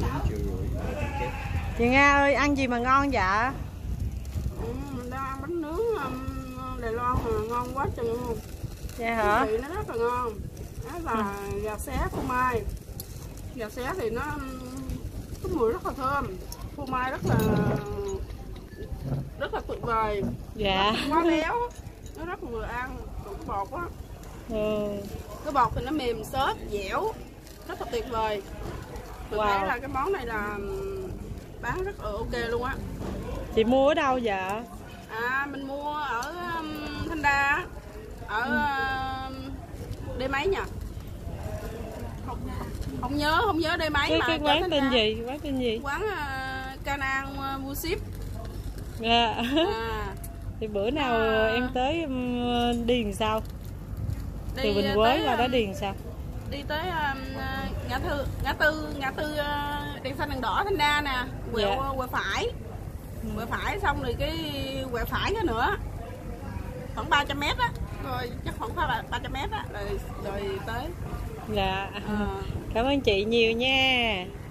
Chị Nga ơi, ăn gì mà ngon dạ? Mình đang ăn bánh nướng Đài Loan mà ngon quá chừng luôn. Dạ hả? Vị nó rất là ngon. Đó là gà xé phô mai. Gà xé thì nó có mùi rất là thơm. Phô mai rất là tuyệt vời. Dạ. Quá béo. Nó rất là vừa ăn, còn cái bột á. Cái bột thì nó mềm xốp, dẻo, rất là tuyệt vời. Tôi thấy là cái món này là bán rất là ok luôn á. Chị mua ở đâu dạ? Mình mua ở Thanh Đa, ở đây mấy nhỉ? Không nhớ đây mấy mà cái quán tên gì? Quán tên gì? Quán Canang Mua Ship. Dạ. Thì bữa nào em tới đi làm sao? Từ Bình Quế qua đó đi làm sao? Đi tới ngã tư đèn xanh đèn đỏ Thanh Đa nè, quẹo phải. Quẹo phải xong rồi cái quẹo phải cái nữa. Khoảng 300 m á. Rồi chắc khoảng 300 m á rồi tới. Dạ. Cảm ơn chị nhiều nha.